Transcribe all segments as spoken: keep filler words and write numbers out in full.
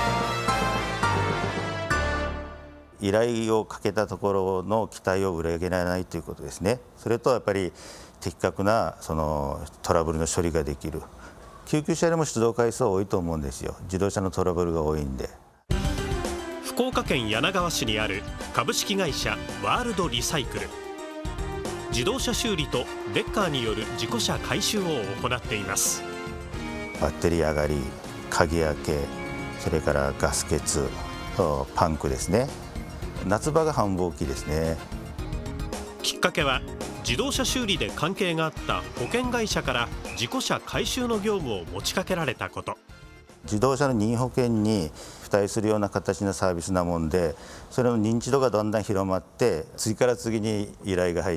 依頼をかけたところの期待を裏切らないということですね。それとやっぱり的確なそのトラブルの処理ができる。救急車でも出動回数多いと思うんですよ。自動車のトラブルが多いんで。 福岡県柳川市にある株式会社ワールドリサイクル。自動車修理とレッカーによる事故車回収を行っています。 バッテリー上がり、鍵開け、それからガス欠、パンクですね。夏場が繁忙期ですね。 きっかけは自動車修理で関係があった保険会社から事故車回収の業務を持ちかけられたこと。 自動車の任意保険に付帯するような形のサービスなもんで、それの認知度がだんだん広まって、次から次に依頼が入って、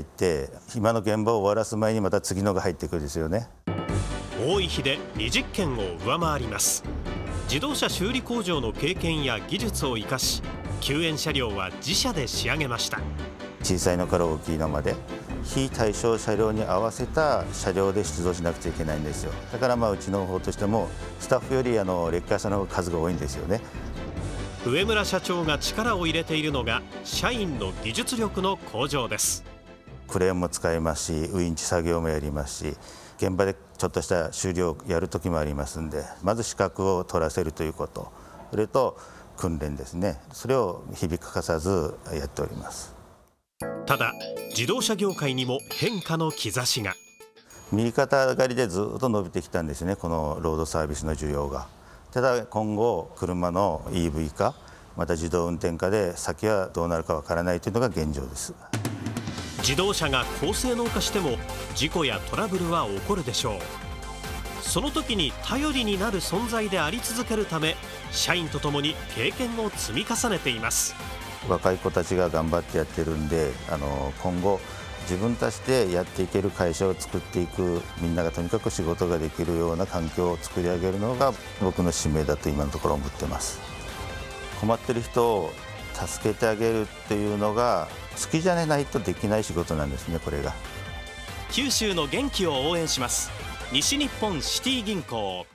今の現場を終わらす前にまた次のが入ってくるんですよね。 多い日でにじゅっけんを上回ります。自動車修理工場の経験や技術を生かし、救援車両は自社で仕上げました。 小さいのから大きいのまで非対象車両に合わせた車両で出動しなくちゃいけないんですよ。だからまあうちの方としてもスタッフよりあのレッカー車の数が多いんですよね。 上村社長が力を入れているのが社員の技術力の向上です。 クレーンも使いますし、ウインチ作業もやりますし、現場でちょっとした修理をやる時もありますんで、まず資格を取らせるということ、それと訓練ですね。それを日々欠かさずやっております。 ただ自動車業界にも変化の兆しが。 右肩上がりでずっと伸びてきたんですね、このロードサービスの需要が。ただ今後車の イーブイ 化、また自動運転化で先はどうなるかわからないというのが現状です。 自動車が高性能化しても事故やトラブルは起こるでしょう。その時に頼りになる存在であり続けるため、社員とともに経験を積み重ねています。 若い子たちが頑張ってやってるんで、あの今後自分たちでやっていける会社を作っていく、みんながとにかく仕事ができるような環境を作り上げるのが僕の使命だと今のところ思ってます。困ってる人を助けてあげるっていうのが好きじゃないとできない仕事なんですね、これが。 九州の元気を応援します。西日本シティ銀行。